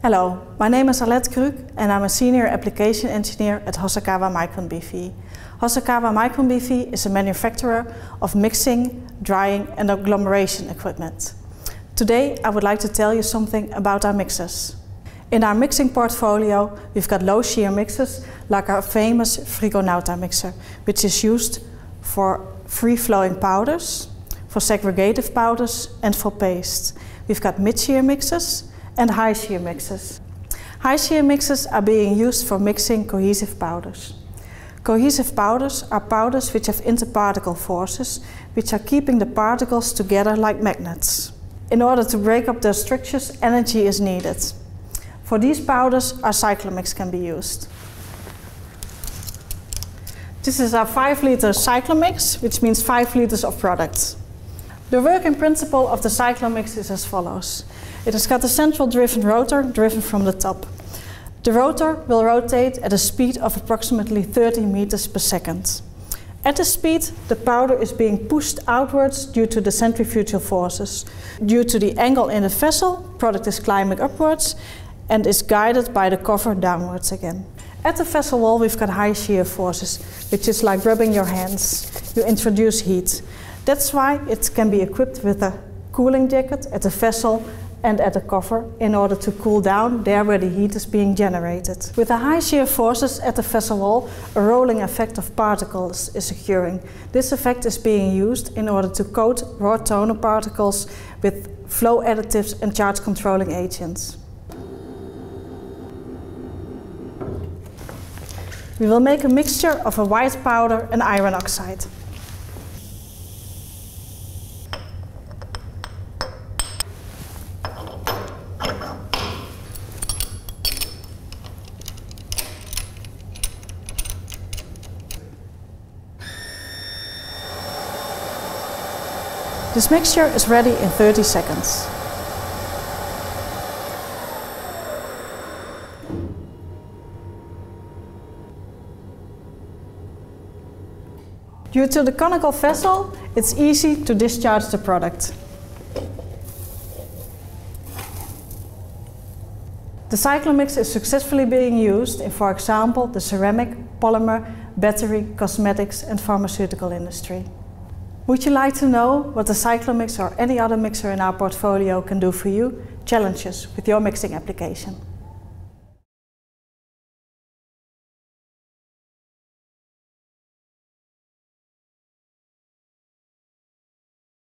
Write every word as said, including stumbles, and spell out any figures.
Hello, my name is Allet Krug and I'm a Senior Application Engineer at Hosokawa Micron B V. Hosokawa Micron B V is a manufacturer of mixing, drying and agglomeration equipment. Today I would like to tell you something about our mixers. In our mixing portfolio we've got low shear mixers like our famous Frigonauta mixer, which is used for free-flowing powders, for segregative powders and for paste. We've got mid-shear mixers and high-shear mixers. High-shear mixers are being used for mixing cohesive powders. Cohesive powders are powders which have interparticle forces, which are keeping the particles together like magnets. In order to break up their structures, energy is needed. For these powders, our Cyclomix can be used. This is our five liter Cyclomix, which means five liters of product. The working principle of the Cyclomix is as follows. It has got a central driven rotor driven from the top. The rotor will rotate at a speed of approximately thirty meters per second. At this speed, the powder is being pushed outwards due to the centrifugal forces. Due to the angle in the vessel, product is climbing upwards and is guided by the cover downwards again. At the vessel wall, we've got high shear forces, which is like rubbing your hands. You introduce heat. That's why it can be equipped with a cooling jacket at the vessel and at the cover in order to cool down there where the heat is being generated. With the high shear forces at the vessel wall, a rolling effect of particles is occurring. This effect is being used in order to coat raw toner particles with flow additives and charge controlling agents. We will make a mixture of a white powder and iron oxide. This mixture is ready in thirty seconds. Due to the conical vessel, it's easy to discharge the product. The Cyclomix is successfully being used in, for example, the ceramic, polymer, battery, cosmetics and pharmaceutical industry. Would you like to know what the Cyclomix or any other mixer in our portfolio can do for you? Challenge us with your mixing application.